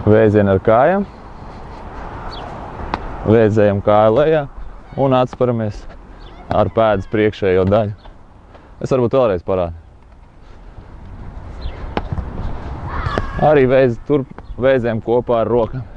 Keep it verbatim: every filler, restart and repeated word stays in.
Vēzieni ar kājām. Vēzējam kāju lejā un atsparamies ar pēdas priekšējo daļu. Es varbūt vēlreiz parādu. Arī vēzi, tur vēzējam kopā ar rokām.